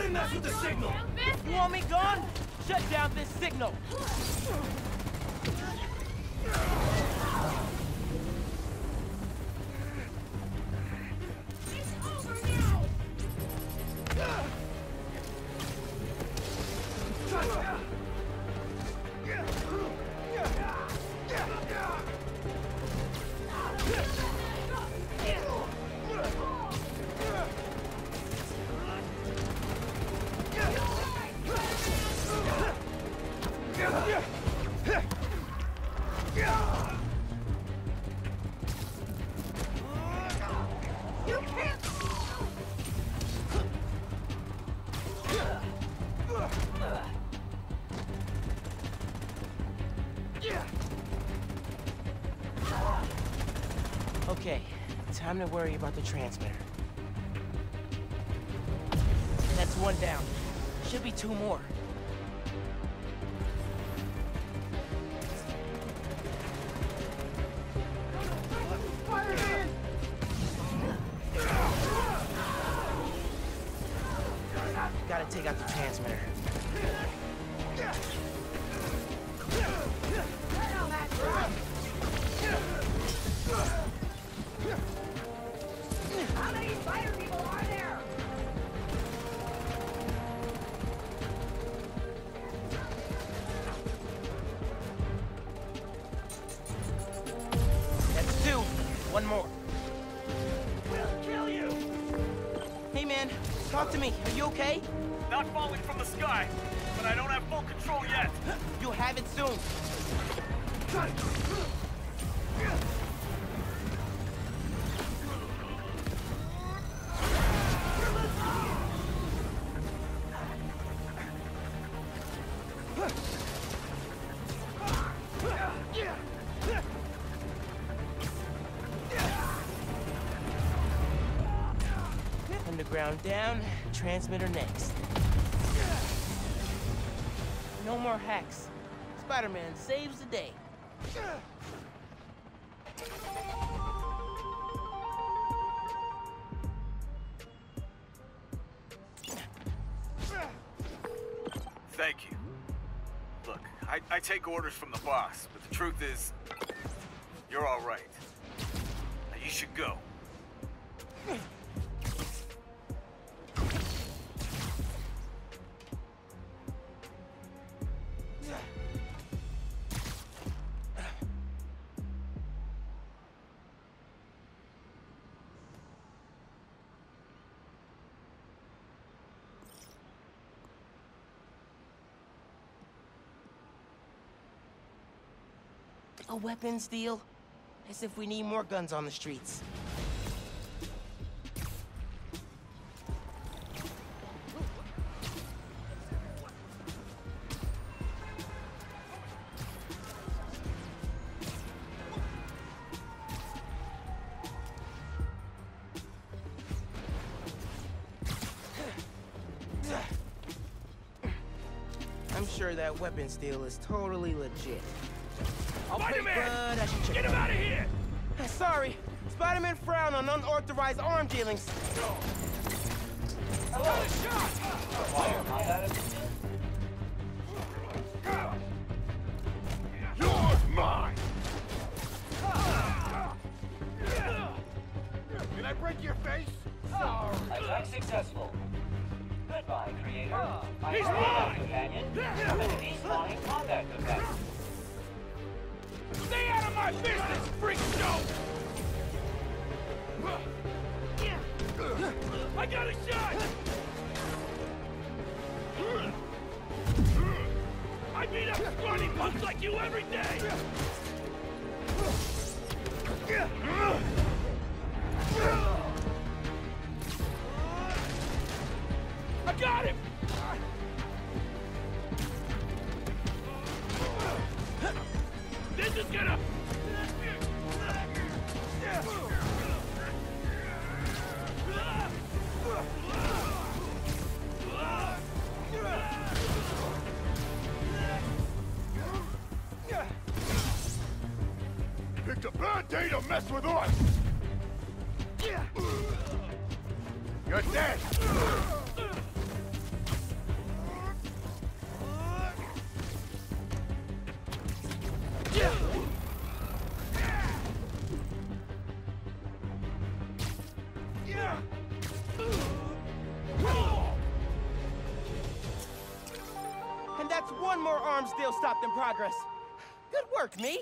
Somebody mess with the signal! You want me gone? Shut down this signal! Okay, time to worry about the transmitter. That's one down. Should be two more. Gotta take out the transmitter. How many fire people are there? That's two. One more. We'll kill you! Hey man, talk to me. Are you okay? Not falling from the sky, but I don't have full control yet. You'll have it soon. Underground down, transmitter next. No more hacks. Spider-Man saves the day. Thank you. Look, I take orders from the boss, but the truth is, you're all right. Now you should go. A weapons deal? As if we need more guns on the streets. I'm sure that weapons deal is totally legit. Spider-Man! I should check Get him out of here! Sorry. Spider-Man frowned on unauthorized arm dealings. I got a shot! You're mine! Did I break your face? Sorry. Attack successful. Goodbye, creator. He's mine! Companion. Despawn combat effect. Stay out of my business, freak show! I got a shot! I beat up scrawny punks like you every day! I got him! This is gonna... Picked a bad day to mess with us! You're dead! one more arms deal stopped in progress. Good work, me.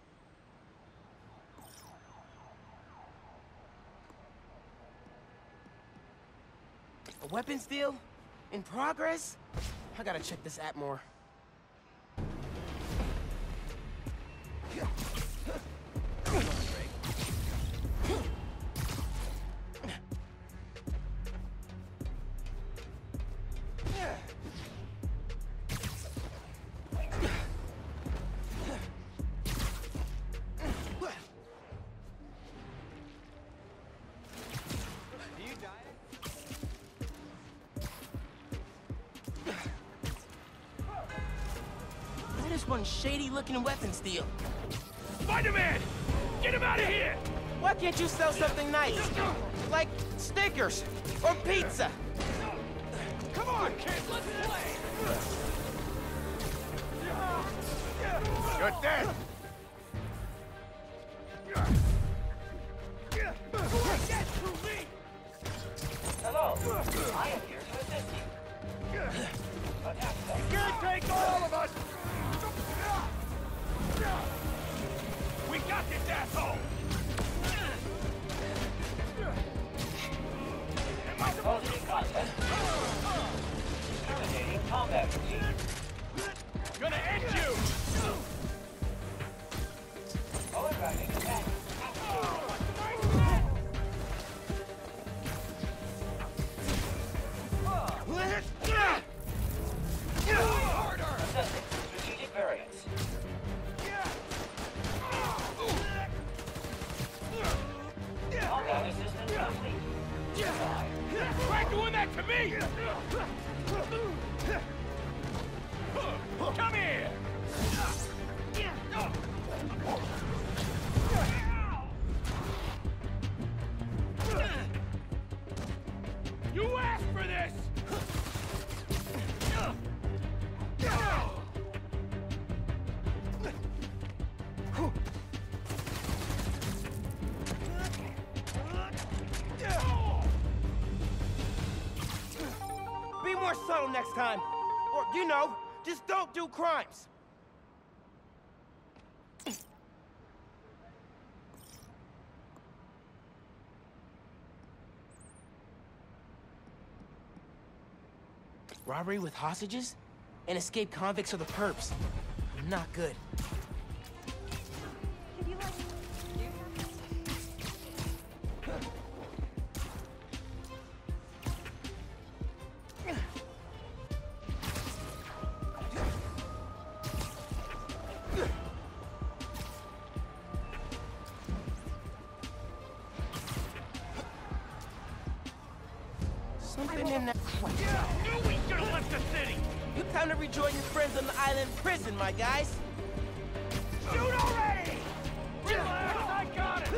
A weapons deal? In progress? I gotta check this app more. There's one shady-looking weapons deal. Spider-Man! Get him out of here! Why can't you sell something nice? Like Snickers or pizza? Come on, kid, let's play! You're dead! Get to me! Hello. I am here to assist you. Attack them. Can't take all of us! We got this asshole! Closing contest. Terminating combat routine. Gonna end you! Holographing attack. Assessing strategic variance. Combat assistance complete. Try doing that to me! Come here! You asked for this! Be more subtle next time. Or, you know, just don't do crimes. Robbery with hostages? And escaped convicts are the perps. Not good. Could you, like, do something? Something in that... Knew we should've left the city! Time to rejoin your friends on the island prison, my guys. Shoot already! Relax, I got it!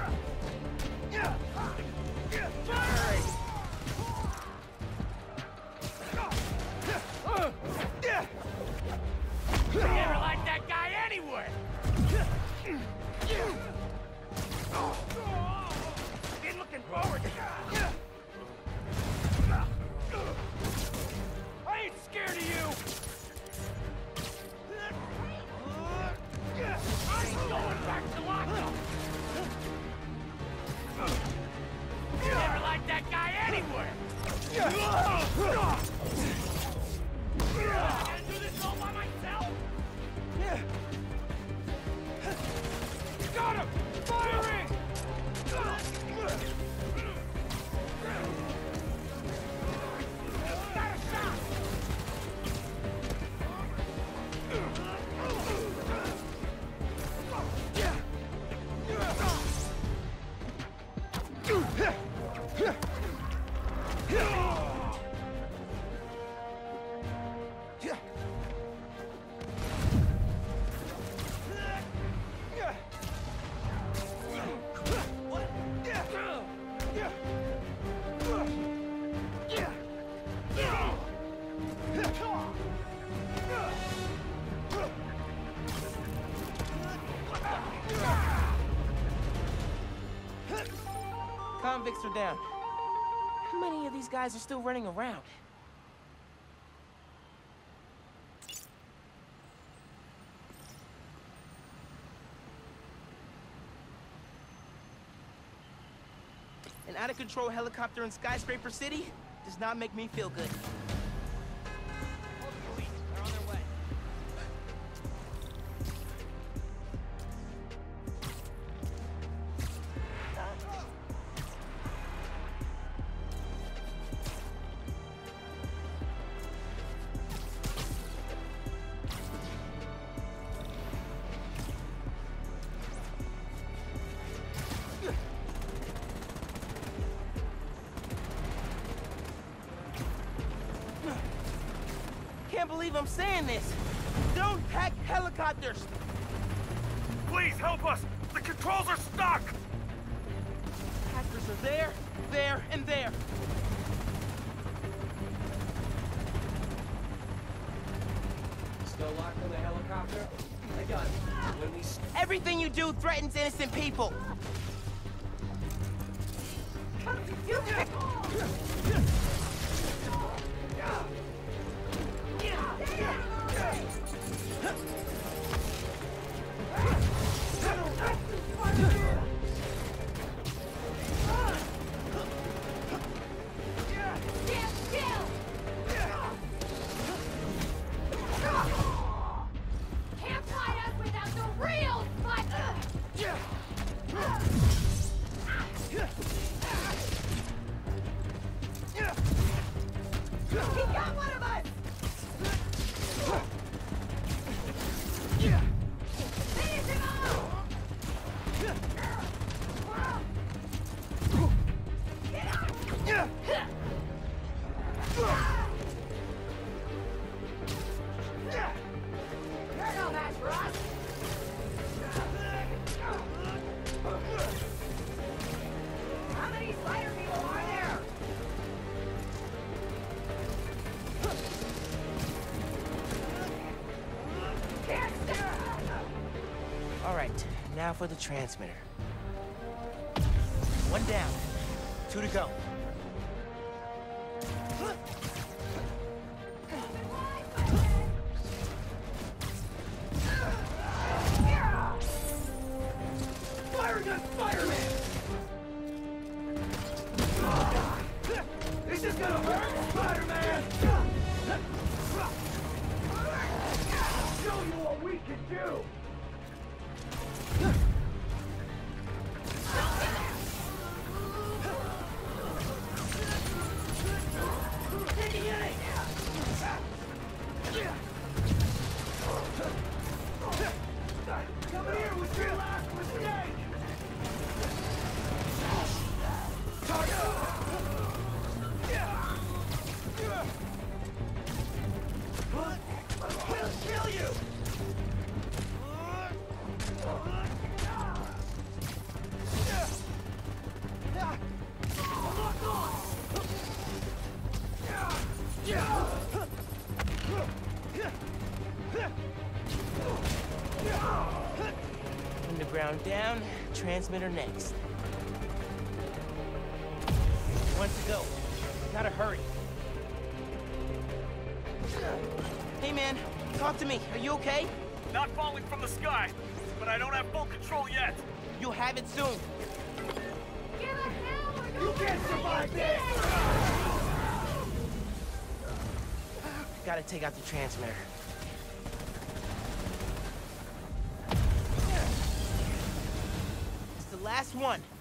You never liked that guy anyway! Been looking forward to that. I ain't scared of you! I'm going back to lockup! You never liked that guy anyway! I can't do this all by myself! Got him! Firing! Got a shot! Convicts are down. How many of these guys are still running around? out-of-control helicopter in Skyscraper City does not make me feel good. Hold the police. They're on their way. Can't believe I'm saying this. Don't hack helicopters. Please help us! The controls are stuck! Hackers are there, and there. Still locked on the helicopter? I got it. When we Everything you do threatens innocent people. Can't fight us without the real fight! He got one of us! Finish him off! Get up! You're no match for us! How many spider people are there? Can't stand! All right, now for the transmitter. One down, 2 to go. Fire gun Spider-Man! This is gonna hurt, Spider-Man! Show you what we can do! Come here with your last mistake! We'll kill you! Underground down, transmitter next. 1 to go. Gotta hurry. Hey man, talk to me. Are you okay? Not falling from the sky, but I don't have full control yet. You'll have it soon. Give us hell! We're You can't survive this! Gotta take out the transmitter. It's the last one.